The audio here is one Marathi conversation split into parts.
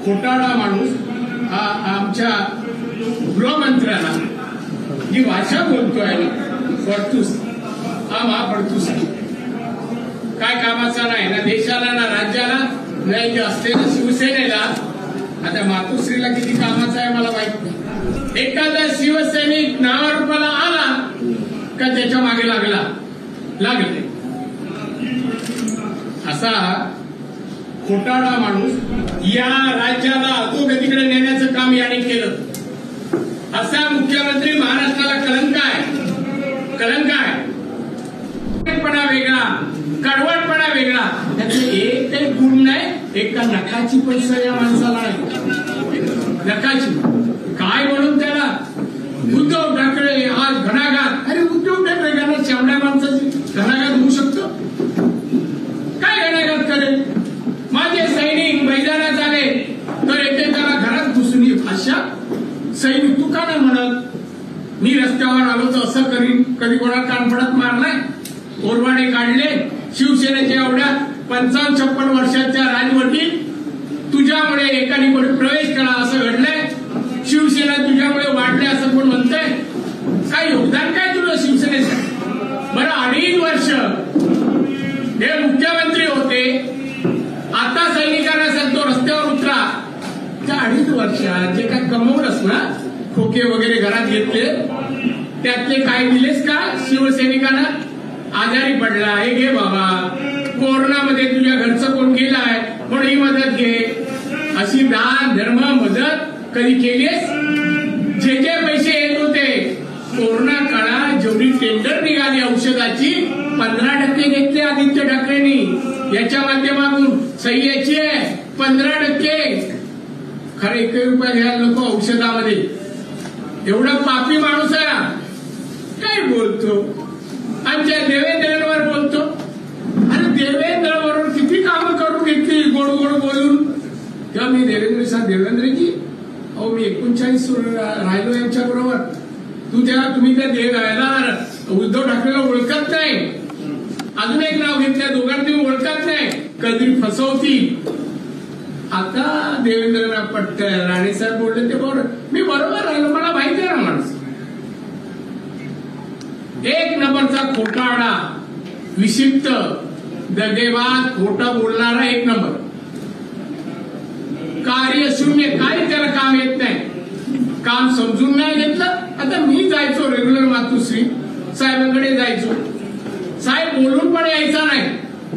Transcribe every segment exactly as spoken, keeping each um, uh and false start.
खोटारडा माणूस आमच्या गृहमंत्र्याला जी भाषा बोलतोय पडतूस हा महापडतूस काय कामाचा नाही ना देशाला ना राज्याला नाही जे असलेल्या शिवसेनेला. आता मातोश्रीला किती कामाचा आहे मला माहित नाही. एखादा शिवसैनिक नावारूपाला आला का त्याच्या मागे लागला लागले असा खोटारडा माणूस या राज्याला अधोगतीकडे नेण्याचं काम याने केलं. असा मुख्यमंत्री महाराष्ट्राला कलंक आहे कलंक आहे. पणा वेगळा कडवटपणा वेगळा त्याचे एक काही गुण नाही. एका नखाची पण सर या माणसाला नाही नखाची काय म्हणून त्याला उद्धव ठाकरे आज घणाघात. अरे उद्धव ठाकरे घाना चामड्या माणसाची घणाघात होऊ शकतो काय घणाघात करेल. माझे सैनिक मैदानात आले तर येते त्याला घरात घुसून अशा सैनिक तू का नाही म्हणत मी रस्त्यावर आलो तर असं करीन. कधी कोणा कानफडत मारलाय. ओरवाडे काढले शिवसेनेच्या एवढ्या पंचावन्न छप्पन वर्षाच्या राजवटीत तुझ्यामुळे एकाने कोणी प्रवेश केला असं घडलंय. शिवसेना तुझ्यामुळे वाढले असं कोण म्हणतंय. काय योगदान काय तुझं शिवसेनेचं. बरं अडीच वर्ष हे मुख्यमंत्री होते. आता सैनिकांना सांगतो रस्त्यावर उतरा. त्या अडीच वर्षात जे काय कमवलंस ना खोके वगैरे घरात घेतले त्यातले काय दिलेस का शिवसैनिकांना. आजारी पडला हे घे बाबा. कोरोनामध्ये तुझ्या घरचं कोण गेलाय म्हणून ही मदत घे. अशी दान धर्म मदत कधी केलीस. जे जे पैसे येत होते कोरोना काळात जेवढी टेंडर निघाली औषधाची पंधरा टक्के घेतले आदित्य ठाकरेंनी. याच्या माध्यमातून सह्याची आहे पंधरा टक्के. खरे एक रुपये घ्यायला नको औषधामध्ये. एवढा पापी माणूस आहे काय बोलतो. आमच्या देवेंद्रांवर बोलतो. अरे देवेंद्रवरून किती कामं करून घेतली गोड गोड बोलून. तेव्हा मी देवेंद्र साहेब देवेंद्रजी अहो मी एकोणचाळीस राहिलो यांच्या बरोबर. तू तेव्हा तुम्ही त्या देवायला उद्धव ठाकरेला ओळखत नाही. अजून एक नाव घेतल्या दोघांना तुम्ही ओळखत नाही. कधी फसवतील. आता देवेंद्र पट्ट राणेसाहेब बोलले ते बरोबर मी बरोबर राहिलो मला माहिती आहे ना माणूस. एक नंबरचा खोटारडा विक्षिप्त दगेबाज खोटं बोलणारा एक नंबर. कार्यशून्य काय त्याला काम येत नाही. काम समजून नाही घेतलं. आता मी जायचो रेग्युलर मातोश्री साहेबांकडे जायचो. साहेब बोलून पण यायचा नाही.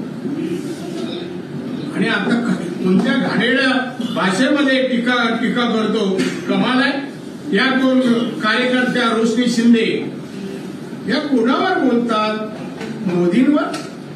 आणि आता कोणत्या घाणेरड्या भाषेमध्ये टीका टीका करतो कमाल आहे. या दोन कार्यकर्त्या रोशनी शिंदे या कोणावर बोलतात. मोदींवर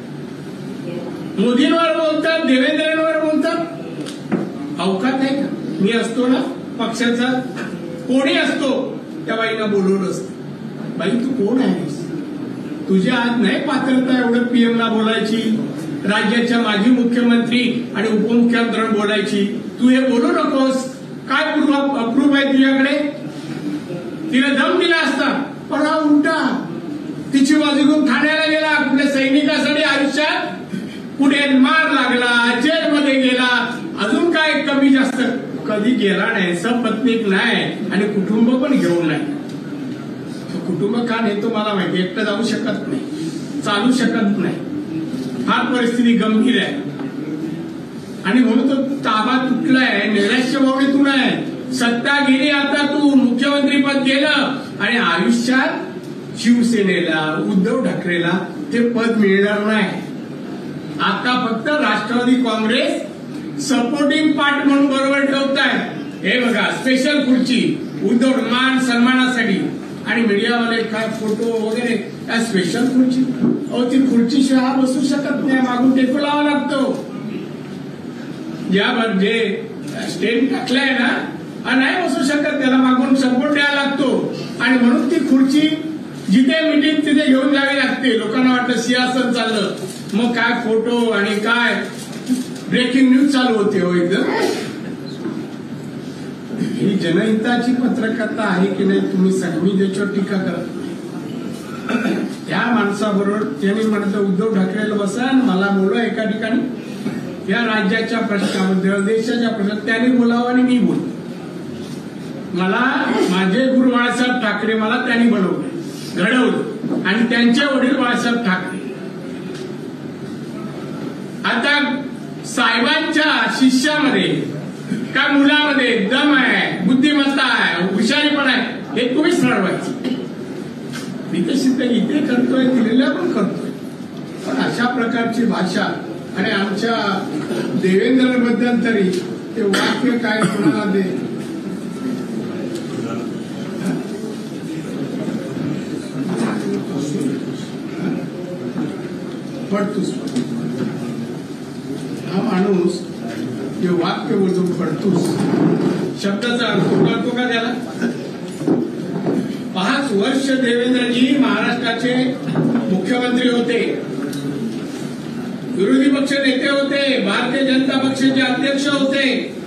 मोदींवर बोलतात देवेंद्रांवर बोलतात. अवकात आहे का. मी असतो ना पक्षाचा कोणी असतो त्या बाईंना बोलवलं असतं. बाई तू कोण आहेस. तुझ्या हात नाही पात्रता एवढं पीएमला बोलायची राज्याच्या माजी मुख्यमंत्री आणि उपमुख्यमंत्र्यांना बोलायची. तू हे बोलू नकोस. काय प्रूफ आहे तुझ्याकडे. तिला दम दिला असता पण हा उलटा तिची बाजू घेऊन ठाण्याला गेला. कुठल्या सैनिकासाठी आयुष्यात पुढे मार लागला जेलमध्ये गेला. अजून काय कमी जास्त कधी गेला नाही. सपत्नीक नाही आणि कुटुंब पण घेऊन नाही. कुटुंब का नेतो मला माहिती. एकटं जाऊ शकत नाही चालू शकत नाही. फार परिस्थिती गंभीर आहे आणि म्हणून तो ताबा तुटलाय. नैराश्य भावनेतून आहे. सत्ता गेली आता तू मुख्यमंत्रीपद गेलं आणि आयुष्यात शिवसेनेला उद्धव ठाकरेला ते पद मिळणार नाही. आता फक्त राष्ट्रवादी काँग्रेस सपोर्टिंग पार्ट म्हणून बरोबर ठेवताय. हे बघा स्पेशल खुर्ची उद्धव मान सन्मानासाठी आणि मीडियावाले काय फोटो वगैरे त्या स्पेशल खुर्ची. अहो ती खुर्ची शिवाय बसू शकत नाही. मागून टेकू लावा लागतो. यावर जे स्टेट टाकलाय ना नाही बसू शकत. त्याला मागून सपोर्ट द्यावा लागतो आणि म्हणून ती खुर्ची जिथे मिटिंग तिथे घेऊन जावी लागते. लोकांना वाटतं सिंहासन चाललं मग काय फोटो आणि काय ब्रेकिंग न्यूज चालू होते. हो एकदम ही जनहिताची पत्रकारिता आहे की नाही तुम्ही मी त्याच्यावर टीका करत नाही. त्या माणसाबरोबर त्यांनी म्हटलं उद्धव ठाकरेला बसा मला बोलवा एका ठिकाणी या राज्याच्या प्रश्नाबद्दल, देशाच्या प्रश्नात त्यांनी बोलावं आणि मी बोलतो. मला माझे गुरु बाळासाहेब ठाकरे मला त्यांनी बनवलं, घडवलं आणि त्यांचे वडील बाळासाहेब ठाकरे. आता साहेबांच्या शिष्यामध्ये का मुलामध्ये दम आहे, बुद्धिमत्ता आहे, हुशारीपणा आहे, हे तुम्हीच ठरवायचं. मी तर सिद्ध इथे करतोय, दिलेल्या पण करतोय, पण अशा प्रकारची भाषा आणि आमच्या देवेंद्रबद्दल तरी ते वाक्य काय कोणाला दे पडतोस. हा माणूस जे वाक्य बोलतो पडतोस, शब्दाचा अर्थ कळतो का त्याला? पाच वर्ष देवेंद्रजी महाराष्ट्राचे मुख्यमंत्री होते, विरोधी पक्ष नेते होते, भारतीय जनता पक्षाचे अध्यक्ष होते.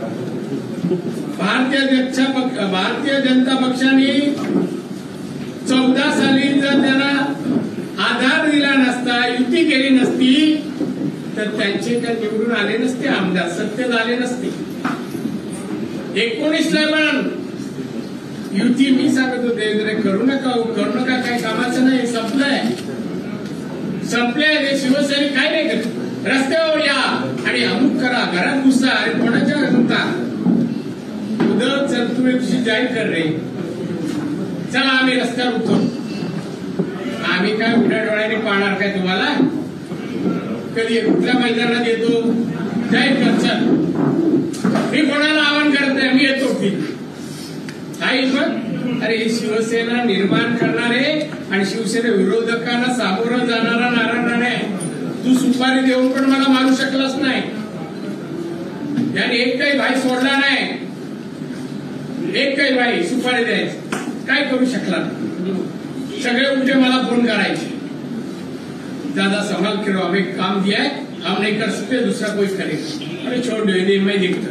भारतीय जनता भारतीय जनता पक्षाने चौदा साली जर त्यांना आधार दिला नसता, युती केली नसती, तर त्यांचे काय निवडून आले नसते आमदार, सत्तेत आले नसते. एकोणीसला पण युती मी सांगत होते, करू नका करू नका, काही कामाचं नाही, संपलंय संपलंय ते शिवसैनिक काय नाही करत. रस्त्यावर या आणि अमुक करा, घरात घुसा, आणि कोणाच्या घुसता उद्धव चतुर्वेशी जाहीर कर रे, चला आम्ही रस्त्यावर उतरतो. आम्ही काय उघड्या डोळ्याने पाहणार काय तुम्हाला? कधी कुठल्या मैदानात येतो, जाहीर कर, चल. मी कोणाला आवाहन करत नाही, मी येतो ठीक काही पण. अरे हे शिवसेना निर्माण करणारे आणि शिवसेना विरोधकांना सामोरं जाणारा नारायण आहे. तू सुपारी देऊन पण मला मारू शकलाच नाही, याने एक काही भाई सोडला नाही, एक काही भाई सुपारी द्यायचं काय करू शकला नाही. सगळे उलटे मला फोन करायचे, दादा संभाल करो, हमें काम दिया है, हम नहीं कर सकते, दूसरा कोई करेगा. अरे छोड़ दे, मैं दिखतो.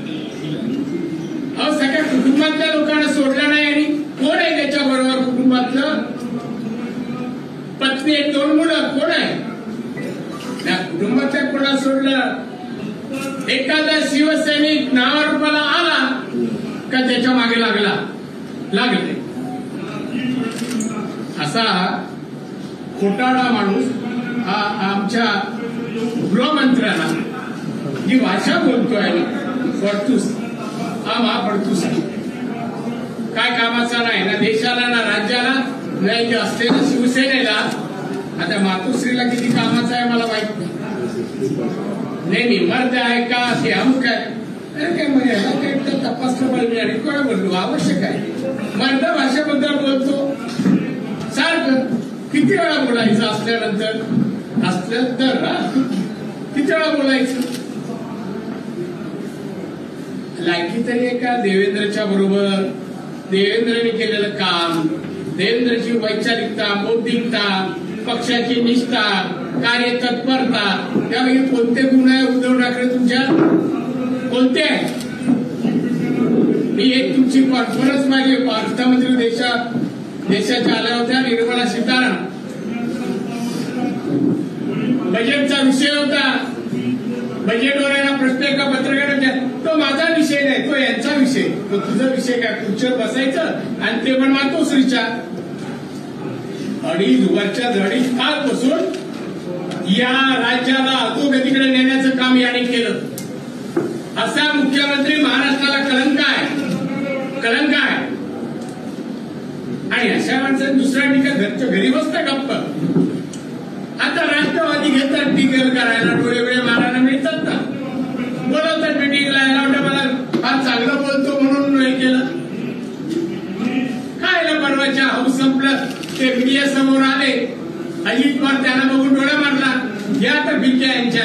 अहो सगळ्या कुटुंबातल्या लोकांना सोडलं नाही. आणि कोण आहे त्याच्या बरोबर कुटुंबातलं? पत्नी, एक दोन मुलं, कोण आहे त्या कुटुंबातल्या? कोणा सोडलं? एखादा शिवसैनिक नावारूपाला आला का त्याच्या मागे लागला लागले. असा खोटारडा माणूस हा आमच्या गृहमंत्र्यांना जी भाषा बोलतोय पडतूस, हा मा पडतूस काय कामाचा नाही, ना देशाला ना राज्याला, नाही असलेल्या शिवसेनेला. आता मातोश्रीला किती कामाचा आहे मला माहित नाही. नाही मर्द आहे का हे अमुक आहे, अरे काय मला काही तपासलं पाहिजे आणि कोणा बोललो आवश्यक आहे. मर्द भाषेबद्दल बोलतो सारखं, किती वेळा बोलायचं असल्यानंतर असल्यानंतर किती वेळा बोलायचं? लायकी तरी आहे का देवेंद्रच्या बरोबर? देवेंद्रने केलेलं काम, देवेंद्रची वैचारिकता, बौद्धिकता, पक्षाची निष्ठा, कार्यतत्परता, त्यापैकी कोणते गुण आहे उद्धव ठाकरे तुमच्या? कोणते आहे? मी एक तुमची कॉन्फरन्स माझी अर्थमंत्री देशा देशाच्या आल्या होत्या, निर्मला सीतारामन, बजेटचा विषय होता. बजेटवर आहे ना प्रश्न एका पत्रकाराच्या, तो माझा विषय नाही, तो यांचा विषय. तो तुझा विषय काय? खुर्चीवर बसायचं आणि ते पण मातोश्रीच्या अडीच वरच्या झाडी काल बसून या राज्याला अधोगतीकडे नेण्याचं काम याने केलं. असा मुख्यमंत्री महाराष्ट्राला कलंक आहे, कलंक आहे. आणि अशा माणसाने दुसऱ्या ठिकाणी घरच्या घरी बसता गप्प. आता राष्ट्रवादी घेतात टिकल करायला, डोळे वेळे मारायला मिळतात ना, बोलवतात मिटिंगला, याला वाटतं मला फार चांगलं बोलतो म्हणून हे केलं. काय ना परवाच्या हाऊस संपलं, ते मीडिया समोर आले, अजित पवार त्यांना बघून डोळा मारला, या तर भिक्या यांच्या.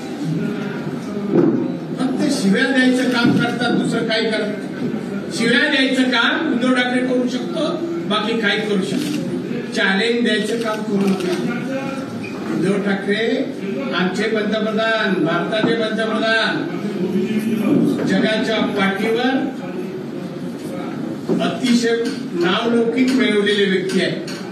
फक्त शिव्या द्यायचं काम करतात, दुसरं काही करत. शिव्या द्यायचं काम उद्धव ठाकरे करू शकतो, बाकी काही करू शकतो. चॅलेंज द्यायचं काम करू नका. उद्धव ठाकरे आमचे पंतप्रधान, भारताचे पंतप्रधान, जगाच्या पाठीवर अतिशय नावलौकिक मिळवलेले व्यक्ती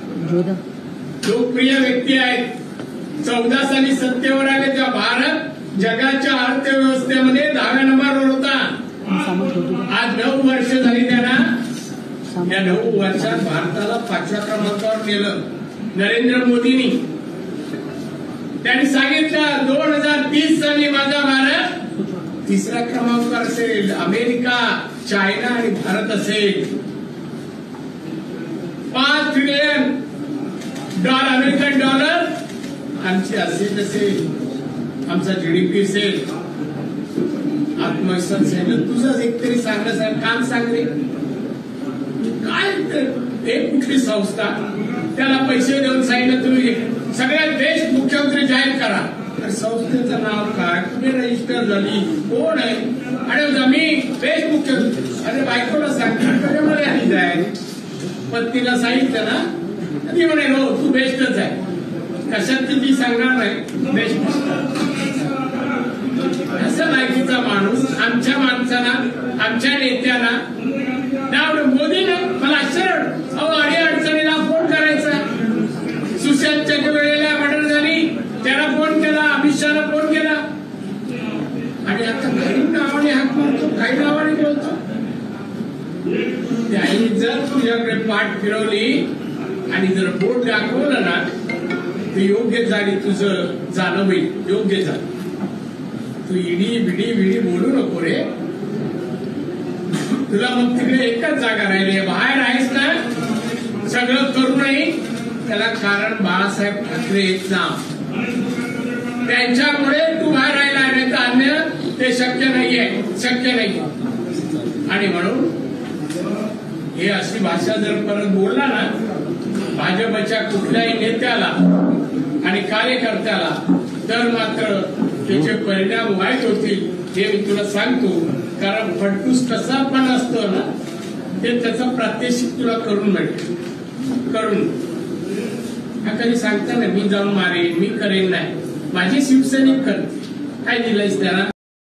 आहेत, लोकप्रिय व्यक्ती आहेत. चौदा साली सत्तेवर आले तेव्हा भारत जगाच्या अर्थव्यवस्थेमध्ये दहाव्या नंबरवर होता. आज नऊ वर्ष झाली त्यांना. या नऊ वर्षात भारताला पाचव्या क्रमांकावर नेलं नरेंद्र मोदींनी. त्यांनी सांगितलं दोन हजार तीस साली माझा भारत तिसऱ्या क्रमांकावर असेल. अमेरिका, चायना आणि भारत असेल. पाच ट्रिलियन डॉलर अमेरिकन डॉलर आमची असेल असेल. आमचा जीडीपी असेल. आत्मविश्वास असेल. तुझंच एक तरी सांगणं सांग काम सांगले काय. एक कुठली संस्था त्याला पैसे देऊन सांगितलं तुम्ही सगळ्या देश मुख्यमंत्री जाहीर करा. संस्थेचं नाव काय, तुम्ही रजिस्टर झाली, कोण आहे. आणि मी देश मुख्यमंत्री. अरे बायकोला सांगितलं मला आली जाय. पत्नीला सांगितलं ना ती म्हणे हो तू बेस्टच आहे. कशात ती सांगणार नाही बेस्ट. असं लायकीचा माणूस आमच्या माणसाला आमच्या नेत्याला त्यामुळे मोदीने मला आश्चर्य. अहो अडी अडचणीला फोन करायचा. सुशांतच्या वेळेला मर्डर झाली त्याला फोन केला. अमित शहाला फोन केला. आणि आता काही नावाने हाक मारतो काही नावाने बोलतो. त्याही जर तुझ्याकडे पाठ फिरवली आणि जर बोट दाखवलं ना तर योग्य झाली तुझं जाणं होईल. योग्य झालं. तू इडी बिडी बिडी बोलू नको रे. तुला मग तिकडे एकच जागा राहिली. बाहेर आहेस ना सगळं करूनही त्याला कारण बाळासाहेब ठाकरे येत ना. त्यांच्यामुळे तू बाहेर राहिला नाही तर अन्य ते शक्य नाहीये. शक्य नाही. आणि म्हणून हे अशी भाषा जर परत बोलला ना भाजपच्या कुठल्याही नेत्याला आणि कार्यकर्त्याला तर मात्र त्याचे परिणाम वाईट होतील हे मी तुला सांगतो. कारण फडतूस कसा पण असतो ना ते त्याचं प्रात्यक्षिक तुला करून मिळते. करून हा कधी सांगता ना मी जाऊन मारेन मी करेन नाही. माझी शिवसैनिक करते. काय दिलंयस त्याला.